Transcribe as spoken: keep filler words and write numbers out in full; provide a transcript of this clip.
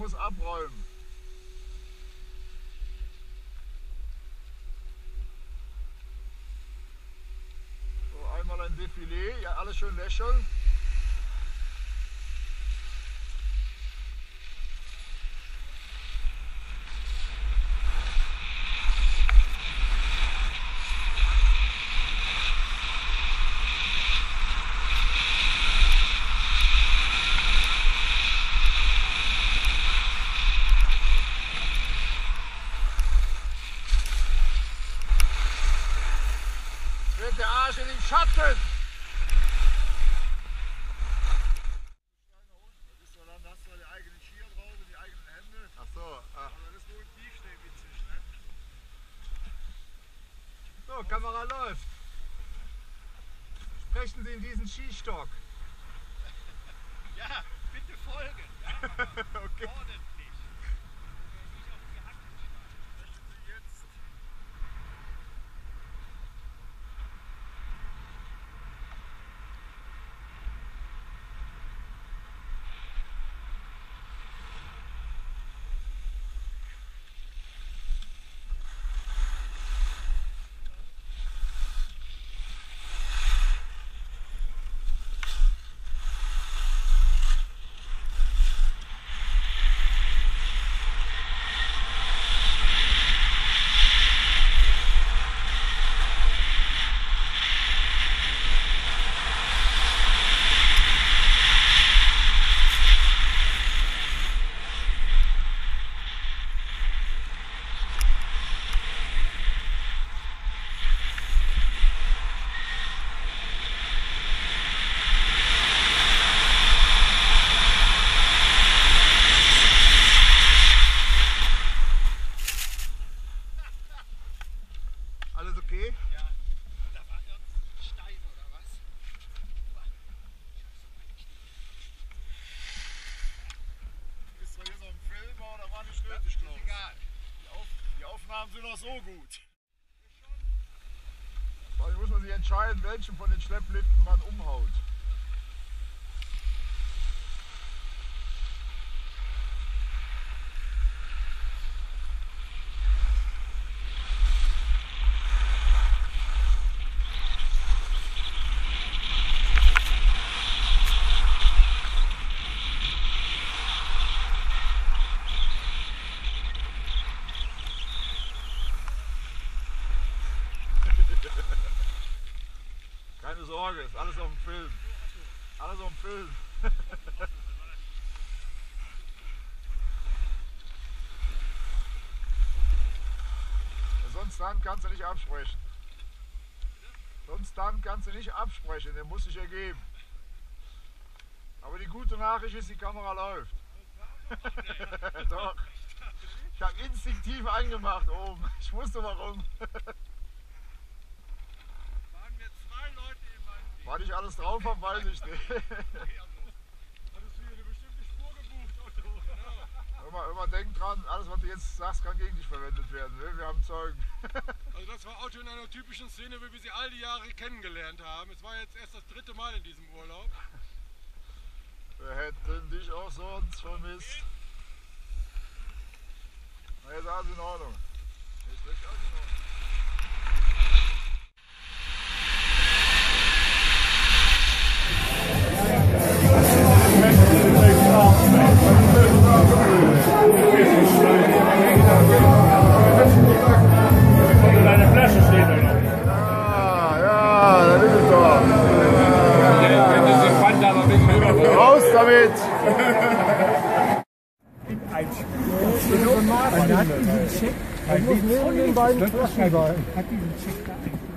muss abräumen. So, einmal ein Defilé, ja, alles schön lächeln. Der Arsch in den Schatten! Was ist so, dann hast du die eigenen Skier drauf und die eigenen Hände. Ach so. Ach. Aber das ist nur ein Tiefstehen witzig, ne? So, Kamera läuft. Sprechen Sie in diesen Skistock. Ja, bitte folgen. Ja? Okay. Ordentlich. Alles okay? Ja, da war irgendein Stein oder was? Ist zwar hier so ein Film, aber da war nicht nötig, glaube ich. Egal. Die, Auf die Aufnahmen sind auch so gut. Vor allem muss man sich entscheiden, welchen von den Schleppliften man umhaut. Keine Sorge, ist alles auf dem Film. Alles auf dem Film. Sonst dann kannst du nicht absprechen. Sonst dann kannst du nicht absprechen, der muss sich ergeben. Aber die gute Nachricht ist, die Kamera läuft. Doch. Ich habe instinktiv angemacht oben. Ich wusste warum. Was ich alles drauf habe, weiß ich nicht. Hattest du hier eine bestimmte Spur gebucht, Otto? Genau. Immer, immer denk dran, alles was du jetzt sagst, kann gegen dich verwendet werden. Wir haben Zeugen. Also das war Otto in einer typischen Szene, wie wir sie all die Jahre kennengelernt haben. Es war jetzt erst das dritte Mal in diesem Urlaub. Wir hätten dich auch sonst vermisst. Na, jetzt ist alles in Ordnung. Jetzt ist alles in Ordnung. Deine Flasche steht da noch. Ja, ja, das ist es doch. Diese Pfand aber wegen Rüber. Raus damit! Man hat diesen Check, man muss neben den beiden Flaschen sein. Hat diesen Check da